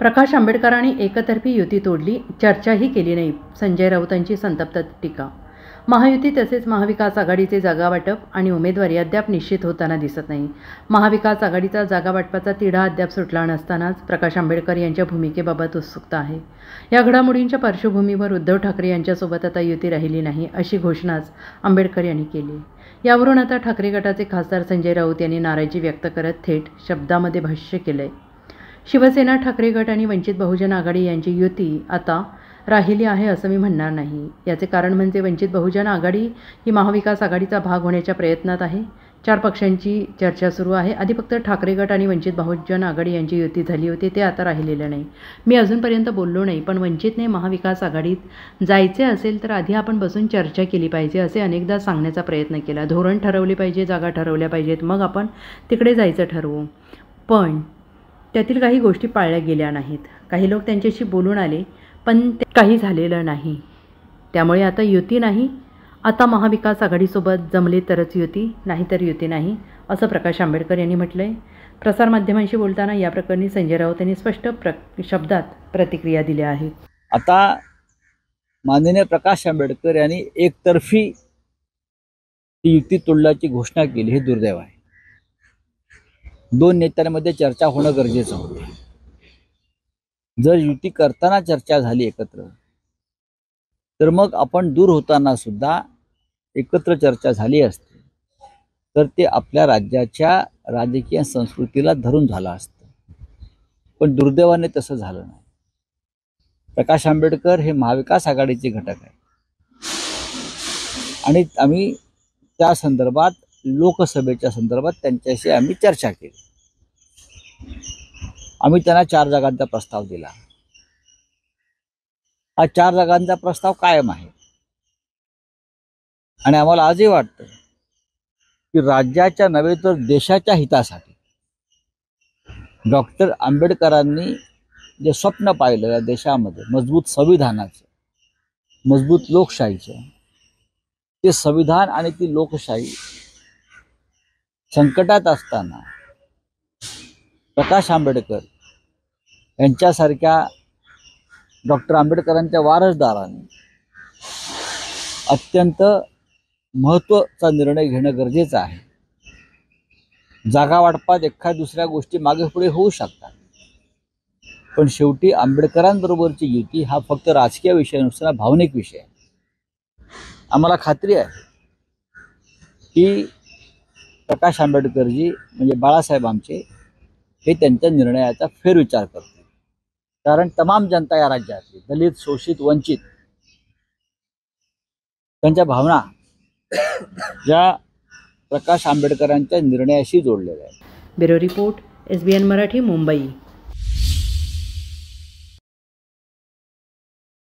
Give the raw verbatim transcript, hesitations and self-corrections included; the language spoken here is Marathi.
प्रकाश आंबेडकरांनी एकतर्फी युती तोडली, चर्चाही केली नाही. संजय राऊतांची संतप्त टीका. महायुती तसेच महाविकास आघाडीचे जागावाटप आणि उमेदवारी अद्याप निश्चित होताना दिसत नाही. महाविकास आघाडीचा जागावाटपाचा तिढा अद्याप सुटला नसतानाच प्रकाश आंबेडकर यांच्या भूमिकेबाबत उत्सुकता आहे. या घडामोडींच्या पार्श्वभूमीवर उद्धव ठाकरे यांच्यासोबत आता युती राहिली नाही, अशी घोषणाच आंबेडकर यांनी केली. यावरून आता ठाकरे गटाचे खासदार संजय राऊत यांनी नाराजी व्यक्त करत थेट शब्दामध्ये भाष्य केलंय. शिवसेना, ठाकरे गट आणि वंचित बहुजन आघाडी यांची युती आता राहिली आहे असं मी म्हणणार नाही. याचे कारण म्हणजे वंचित बहुजन आघाडी ही महाविकास आघाडीचा भाग होण्याच्या प्रयत्नात आहे. चार पक्षांची चर्चा सुरू आहे. आधी फक्त ठाकरे गट आणि वंचित बहुजन आघाडी यांची युती झाली होती, ते आता राहिलेलं नाही. मी अजूनपर्यंत बोललो नाही, पण वंचितने महाविकास आघाडीत जायचे असेल तर आधी आपण बसून चर्चा केली पाहिजे असे अनेकदा सांगण्याचा प्रयत्न केला. धोरण ठरवले पाहिजे, जागा ठरवल्या पाहिजेत, मग आपण तिकडे जायचं ठरवू. पण त्यातील काही गोष्टी पाळल्या गेल्या नाहीत. काही लोक त्यांच्याशी बोलून आले, पण ते काही झालेलं नाही. त्यामुळे आता युती नाही, आता महाविकास आघाडीसोबत जमले तरच युती, नाहीतर युती नाही, असं प्रकाश आंबेडकर यांनी म्हटलंय. प्रसारमाध्यमांशी बोलताना या प्रकरणी संजय राऊत यांनी स्पष्ट प्र शब्दात प्रतिक्रिया दिल्या आहेत. आता माननीय प्रकाश आंबेडकर यांनी एकतर्फी युती तोडल्याची घोषणा केली, हे दुर्दैव आहे. दोन नेत्यांमध्ये चर्चा होणं गरजेचं होतं. जर युती करताना चर्चा झाली एकत्र, तर मग आपण दूर होताना सुद्धा एकत्र चर्चा झाली असते, तर ते आपल्या राज्याच्या राजकीय संस्कृतीला धरून झालं असतं. पण दुर्दैवाने तसं झालं नाही. प्रकाश आंबेडकर हे महाविकास आघाडीचे घटक आहे आणि आम्ही त्या संदर्भात, लोकसभेच्या संदर्भात त्यांच्याशी आम्ही चर्चा केली. आम्ही त्यांना चार जागांचा प्रस्ताव दिला. हा चार जागांचा प्रस्ताव कायम आहे आणि आम्हाला आजही वाटतं की राज्याच्या नव्हे तर देशाच्या हितासाठी डॉक्टर आंबेडकरांनी जे स्वप्न पाहिलं या देशामध्ये, मजबूत संविधानाचं, मजबूत लोकशाहीचं, ते संविधान आणि ती लोकशाही संकटात असताना प्रकाश आंबेडकर यांच्यासारख्या डॉक्टर आंबेडकरांच्या वारसदारांनी अत्यंत महत्त्वाचा निर्णय घेणं गरजेचं आहे. जागा वाटपात एखाद्या दुसऱ्या गोष्टी मागे पुढे होऊ शकतात, पण शेवटी आंबेडकरांबरोबरची युती हा फक्त राजकीय विषय नसताना भावनिक विषय आहे. आम्हाला खात्री आहे की प्रकाश आंबेडकरजी म्हणजे बाळासाहेब आमचे हे त्यांच्या निर्णयाचा फेरविचार करतील. कारण तमाम जनता या राज्यातली, दलित, शोषित, वंचित, त्यांच्या भावना या प्रकाश आंबेडकरांच्या निर्णयाशी जोडलेल्या आहेत. Bureau report, S B N Marathi, Mumbai.